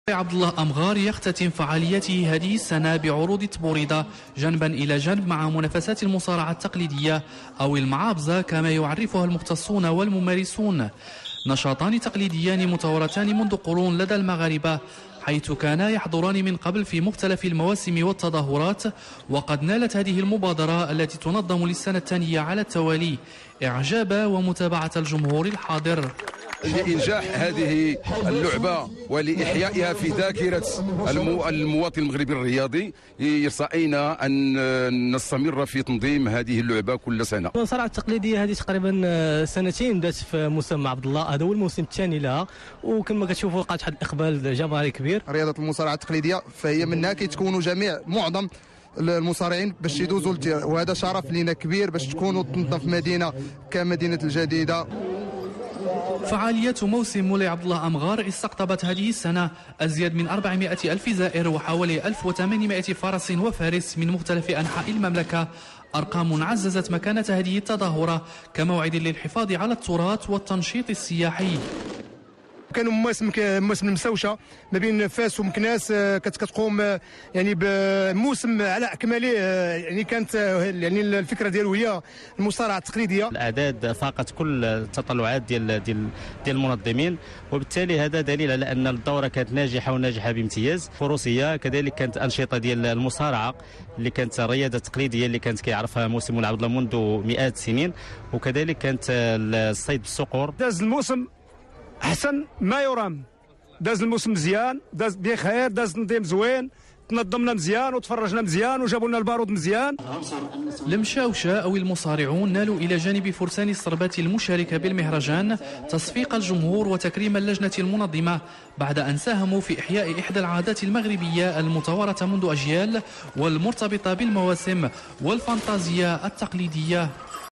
عبد الله أمغار يختتم فعاليته هذه السنة بعروض تبوريدة جنبا إلى جنب مع منافسات المصارعة التقليدية أو المعابزة كما يعرفها المختصون والممارسون، نشاطان تقليديان متوارتان منذ قرون لدى المغاربة، حيث كانا يحضران من قبل في مختلف المواسم والتظاهرات. وقد نالت هذه المبادرة التي تنظم للسنة الثانية على التوالي إعجاب ومتابعة الجمهور الحاضر. لإنجاح هذه اللعبة ولإحيائها في ذاكرة المواطن المغربي الرياضي يسعينا أن نستمر في تنظيم هذه اللعبة كل سنة. المصارعة التقليدية هذه تقريبا سنتين بدات في موسم عبد الله، هذا هو الموسم الثاني لها، وكما كتشوفوا وقعت واحد الإقبال جماهيري كبير. رياضة المصارعة التقليدية فهي منها كيتكونوا معظم المصارعين باش يدوزوا للتير، وهذا شرف لنا كبير باش تكونوا تنظم في مدينة كمدينة الجديدة. فعاليات موسم مولاي عبد الله أمغار استقطبت هذه السنة أزيد من 400 ألف زائر وحوالي 1800 فرس وفارس من مختلف أنحاء المملكة، أرقام عززت مكانة هذه التظاهرة كموعد للحفاظ على التراث والتنشيط السياحي. كانوا مواسم المسوشه ما بين فاس ومكناس كتقوم يعني بموسم على اكمله، يعني كانت يعني الفكره ديالو هي المصارعه التقليديه. الاعداد فاقت كل التطلعات ديال المنظمين، وبالتالي هذا دليل على ان الدوره كانت ناجحه وناجحه بامتياز. فروسيه كذلك كانت انشطه ديال المصارعه اللي كانت الرياضه التقليديه اللي كانت كيعرفها موسم مولاي عبد الله منذ مئات السنين، وكذلك كانت الصيد بالصقور. داز الموسم احسن ما يرام، داز الموسم مزيان، داز بخير، داز تنظيم زوين، تنظمنا مزيان وتفرجنا مزيان وجابوا لنا البارود مزيان. المشاوشة أو المصارعون نالوا إلى جانب فرسان الصربات المشاركة بالمهرجان تصفيق الجمهور وتكريم اللجنة المنظمة بعد أن ساهموا في إحياء إحدى العادات المغربية المتوارثة منذ أجيال والمرتبطة بالمواسم والفانتازيا التقليدية.